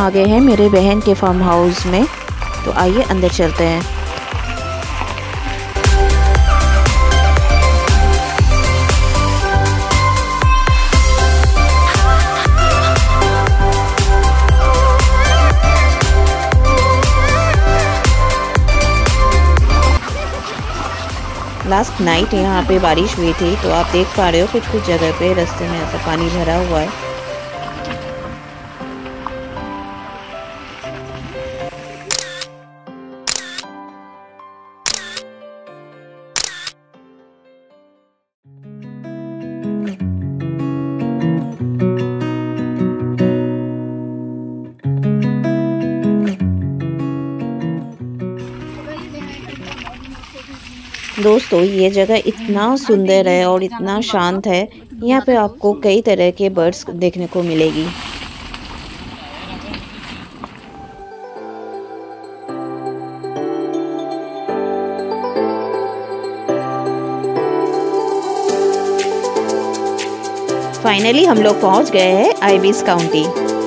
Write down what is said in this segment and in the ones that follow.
आ गए हैं मेरे बहन के फार्म हाउस में, तो आइए अंदर चलते हैं। लास्ट नाइट यहाँ पे बारिश हुई थी, तो आप देख पा रहे हो कुछ कुछ जगह पे रास्ते में ऐसा पानी भरा हुआ है। दोस्तों ये जगह इतना सुंदर है और इतना शांत है, यहाँ पे आपको कई तरह के बर्ड्स देखने को मिलेगी। फाइनली हम लोग पहुंच गए हैं IBIS काउंटी।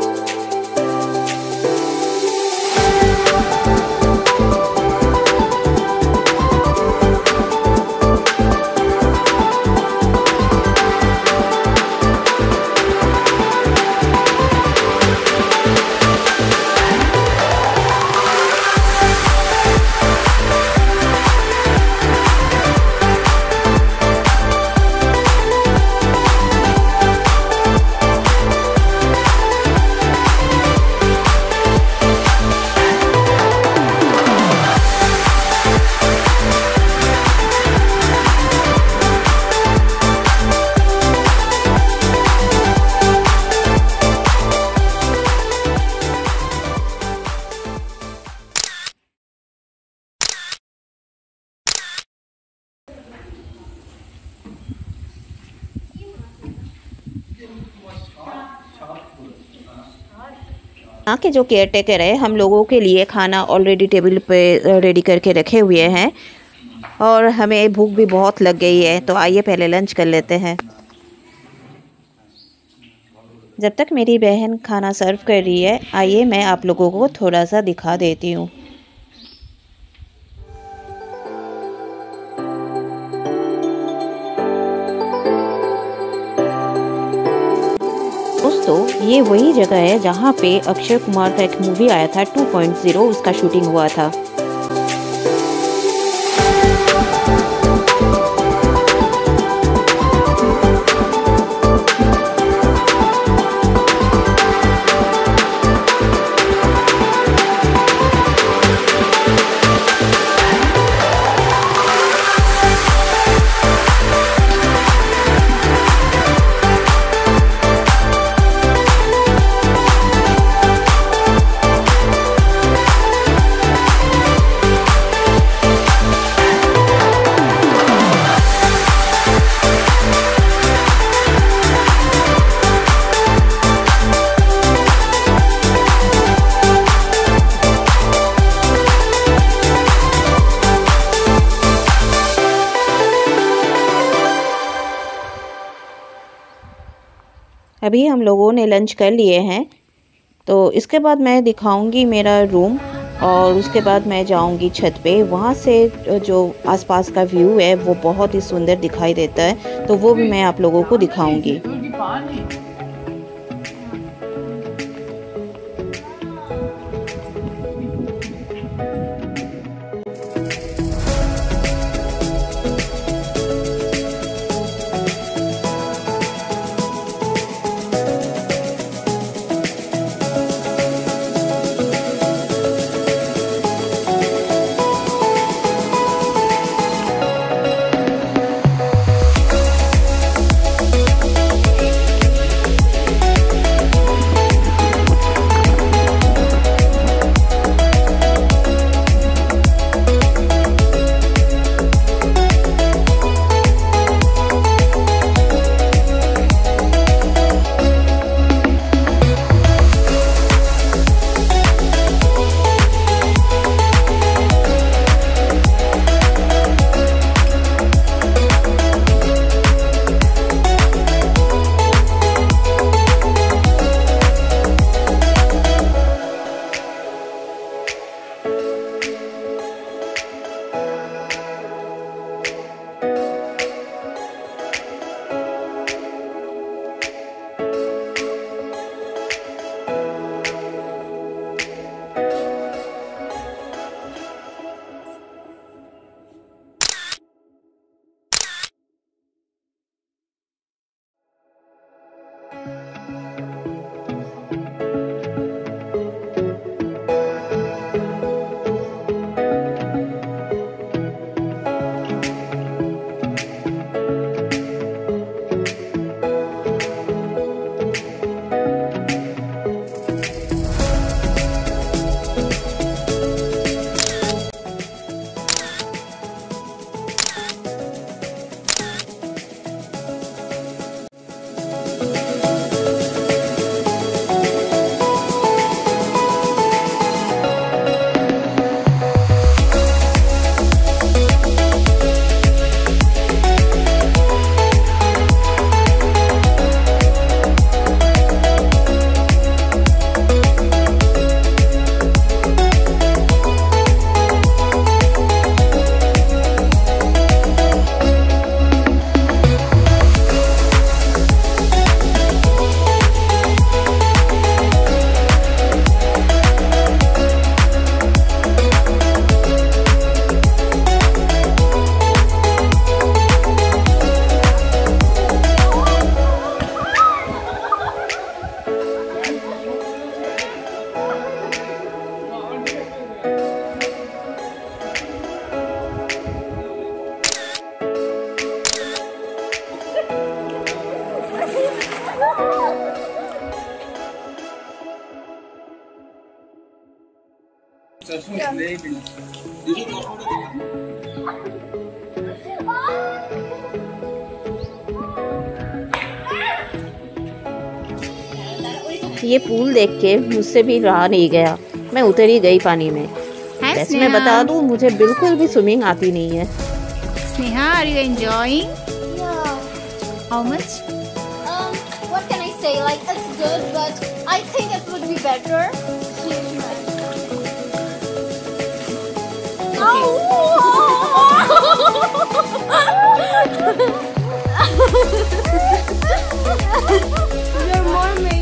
यहाँ के जो केयर टेकर है हम लोगों के लिए खाना ऑलरेडी टेबल पे रेडी करके रखे हुए हैं और हमें भूख भी बहुत लग गई है, तो आइए पहले लंच कर लेते हैं। जब तक मेरी बहन खाना सर्व कर रही है, आइए मैं आप लोगों को थोड़ा सा दिखा देती हूँ। दोस्तों ये वही जगह है जहाँ पे अक्षय कुमार का एक मूवी आया था 2.0, उसका शूटिंग हुआ था। अभी हम लोगों ने लंच कर लिए हैं, तो इसके बाद मैं दिखाऊंगी मेरा रूम और उसके बाद मैं जाऊंगी छत पे। वहाँ से जो आसपास का व्यू है वो बहुत ही सुंदर दिखाई देता है, तो वो भी मैं आप लोगों को दिखाऊंगी। ये पूल देख के मुझसे भी रहा नहीं गया, मैं उतर ही गई पानी में। वैसे मैं बता दूं, मुझे बिल्कुल भी स्विमिंग आती नहीं है। Sneha, are you enjoying? Yeah. How much? What can I say? Like, it's good, but I think it would be better. You're mermaids.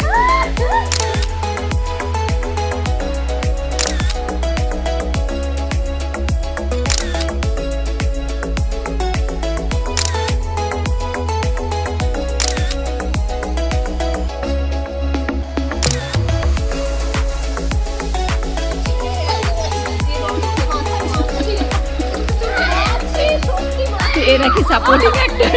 এরা কি সাপোর্টিং অ্যাক্টর?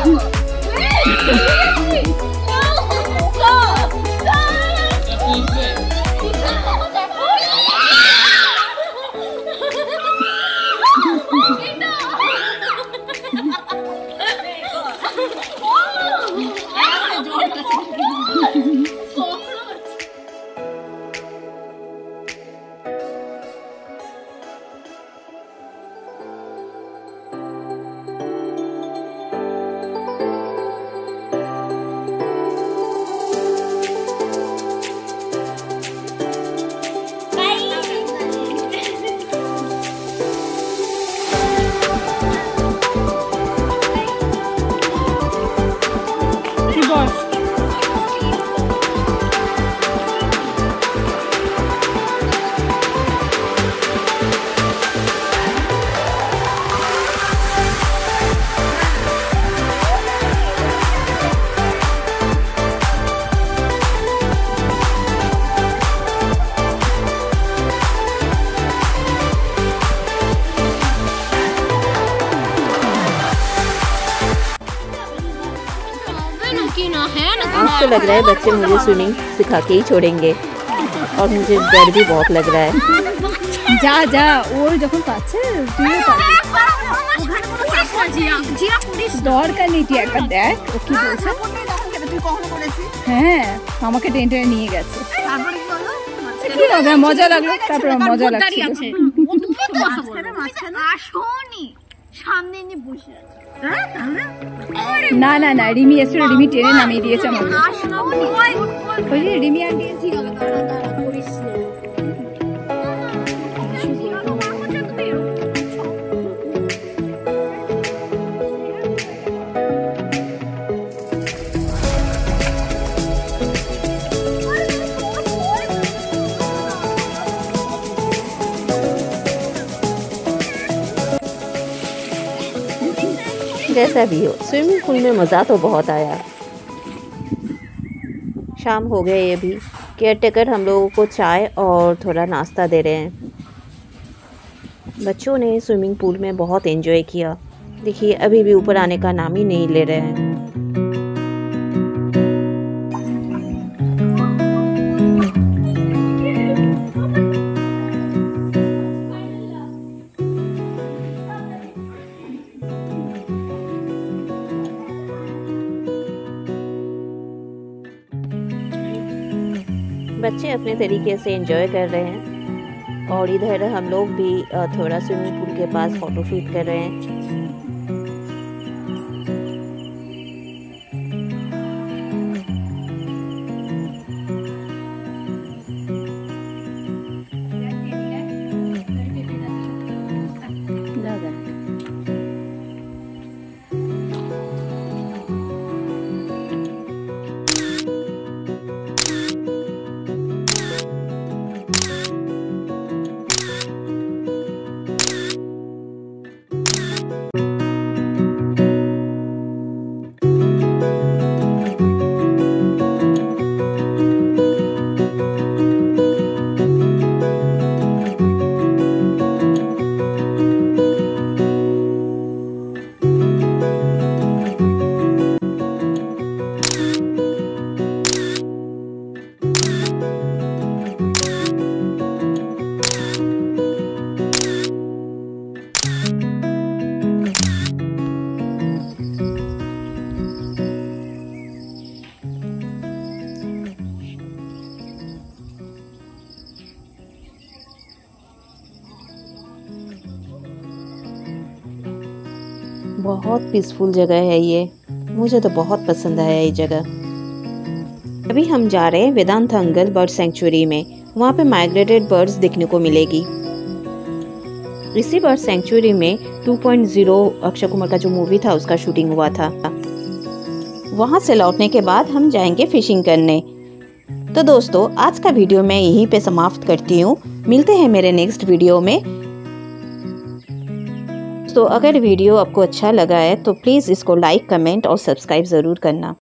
आज तो लग रहा है बच्चे मुझे स्विमिंग सिखा के ही छोड़ेंगे, और मुझे डर भी बहुत लग रहा है। যা যা, ওর যখন পাচ্ছে তুইও পারবি। দরকার নেই, তুই একবার দেখ ও কি বলছে। হ্যাঁ, আমাকে টেনে টেনে নিয়ে গেছে। কি লাগলো, মজা লাগলো, তারপর মজা লাগছে। সামনে নিয়ে বসে আছে। না না না, রিমি এসে রিমি টেনে নামিয়ে দিয়েছে আমাকে। ওই যে রিমি আন্টি এসে जैसा भी हो, स्विमिंग पूल में मज़ा तो बहुत आया। शाम हो गए, ये भी केयरटेकर हम लोगों को चाय और थोड़ा नाश्ता दे रहे हैं। बच्चों ने स्विमिंग पूल में बहुत एंजॉय किया। देखिए, अभी भी ऊपर आने का नाम ही नहीं ले रहे हैं। बच्चे अपने तरीके से एंजॉय कर रहे हैं, और इधर हम लोग भी थोड़ा स्विमिंग पूल के पास फ़ोटो शूट कर रहे हैं। बहुत पीसफुल जगह है ये, मुझे तो बहुत पसंद आया ये जगह। अभी हम जा रहे हैं वेदांथंगल बर्ड सेंचुरी में, वहाँ पे माइग्रेटेड बर्ड्स देखने को मिलेगी। इसी बर्ड सेंचुरी में 2.0 अक्षय कुमार का जो मूवी था उसका शूटिंग हुआ था। वहाँ से लौटने के बाद हम जाएंगे फिशिंग करने। तो दोस्तों आज का वीडियो मैं यहीं पे समाप्त करती हूँ, मिलते हैं मेरे नेक्स्ट वीडियो में। तो अगर वीडियो आपको अच्छा लगा है तो प्लीज़ इसको लाइक, कमेंट और सब्सक्राइब ज़रूर करना।